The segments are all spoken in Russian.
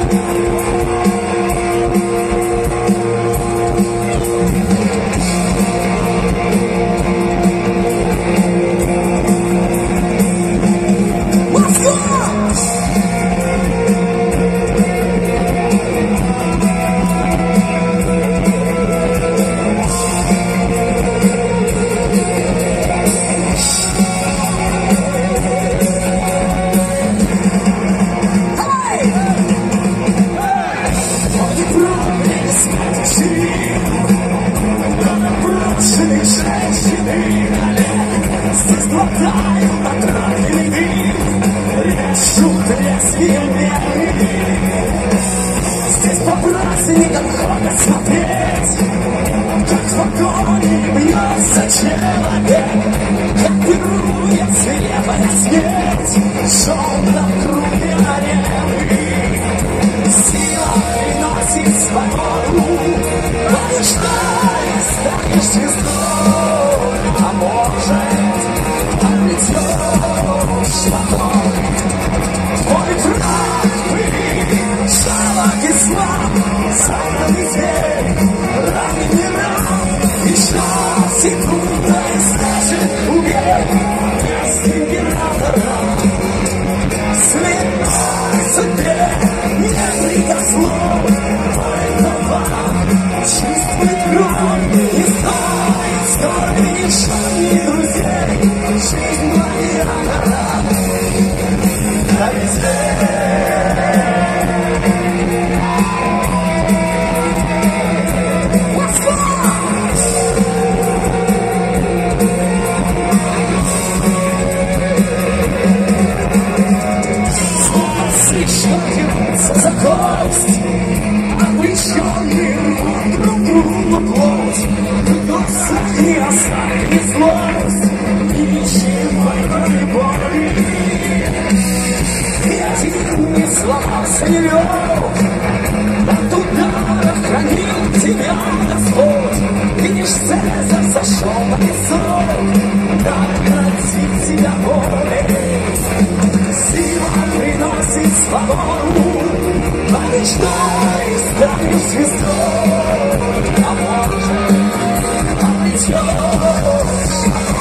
Здесь по-братски недоходно смотреть, как в огонь бьется человек, как пирует свирепая смерть, шел круги арены. Сила приносит свободу, побеждай, станешь звездой, а может, обретешь покой. Твой враг вы, жалок и слаб, загнанный зверь, раненый раб, еще секунда и скажет убей, без императора. Слепой судьбе не прикослов, поэтому чувствует кровь, не стоит скорби, решений друзей, жизнь гладиатора. На везде. За кость, обреченный рвут друг другу плоть, глаза не оставили злость, ищи войной боли. И один не сломался не лег, от ударов хранил тебя Господь. Видишь, Цезарь сошел на песок, наградит тебя волей. Сила приносит свободу, побеждай, станешь звездой, а может, обретешь.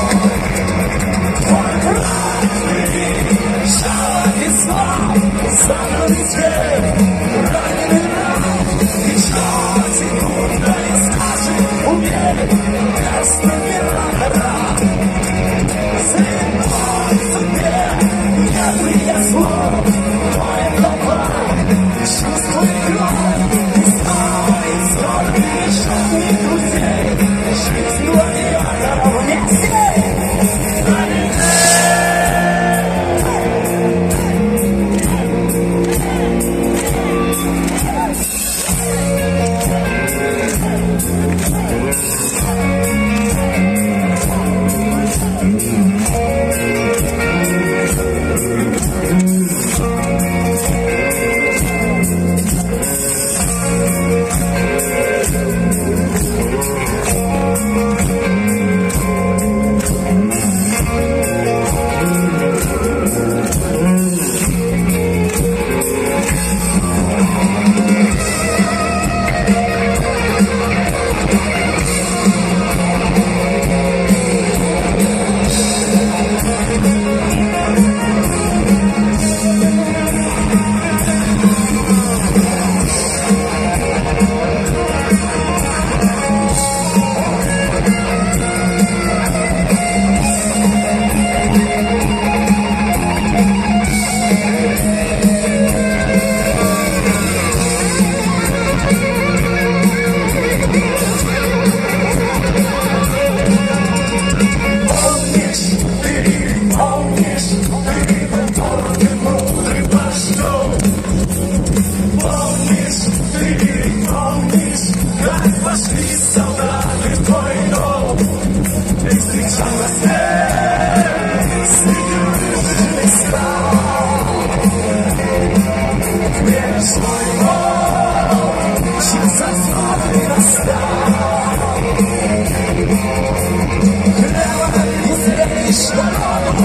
Твой враг ты, жалок и слаб, загнанный зверь, раненый раб, еще секунда и скажет убей, без императора. Слепой судьбе не прикослов, поэтому чувствуй кровь, не стоит скорби, решений друзей, жизнь гладиатора вместе.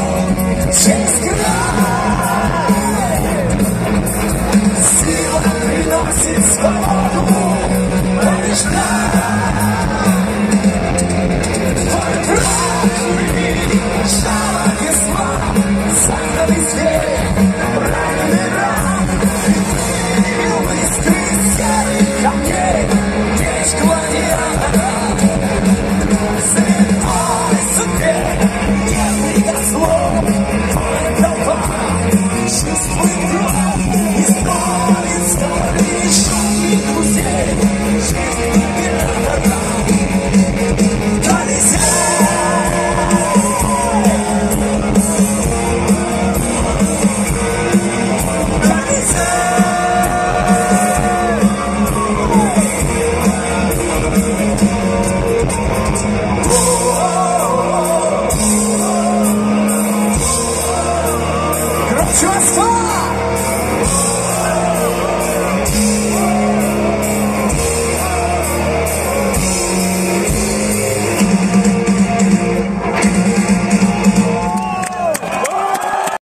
Через край сила